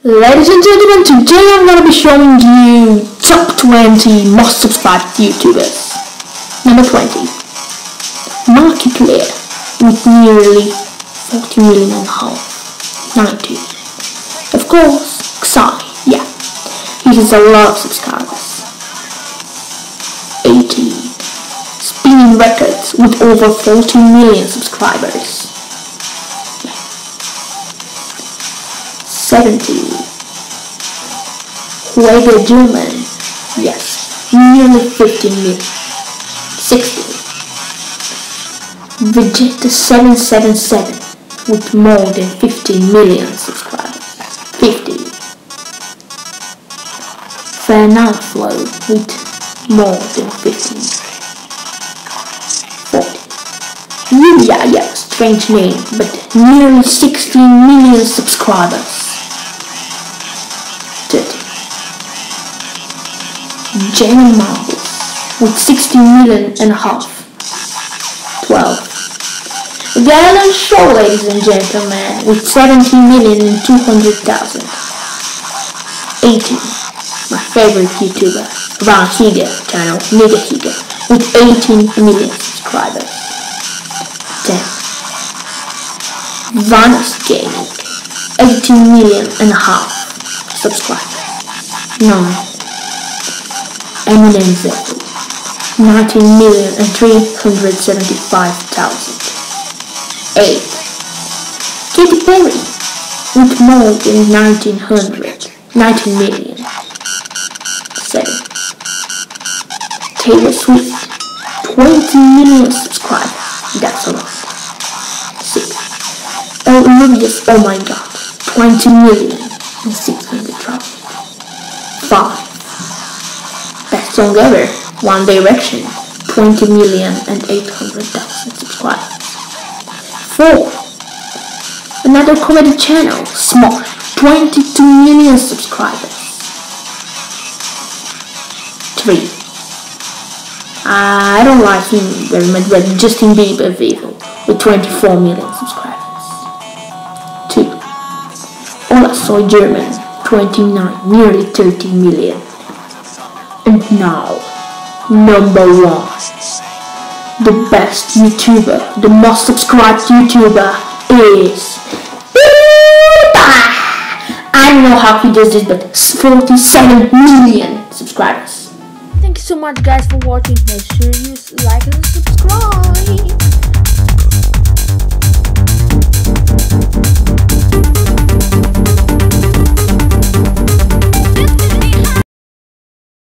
Ladies and gentlemen, today I'm going to be showing you top 20 most subscribed YouTubers. Number 20, Markiplier with nearly 40 million and a half. 90. Of course, Xai, yeah, he has a lot of subscribers. 18, Spinning Records with over 40 million subscribers. 70, Huege German, yes, nearly 50 million. 60, Vegeta 777 with more than 15 million subscribers. 50, Fernaflo with more than 15. 40, Yuya, yeah, strange name, but nearly 16 million subscribers. 30, Jenny Marbles with 16 million and a half. 12, The Alan Show, ladies and gentlemen, with 17 million and 200,000. 18, my favorite YouTuber, Van Higa channel, Nigga Higa, with 18 million subscribers. 10, Vanus Gaming, 18 million and a half subscribers. 9, Eminem Zephyr, 19 million and 375,000. 8, Katy Perry with more than 19 million. 7, Taylor Swift, 20 million subscribers. That's a lot. 6, Olivia, oh my god, 20 million and 600,000. 5, best song ever, One Direction, 20 million and 800,000 subscribers. 4, another comedy channel, Smart, 22 million subscribers. 3, I don't like him very much, but Justin Bieber with 24 million subscribers. 2, Ola Soy German, 29, nearly 30 million. And now, number 1, the best YouTuber, the most subscribed YouTuber is PewDiePie. I don't know how he does this, but 47 million subscribers. Thank you so much guys for watching. Make sure you like and subscribe.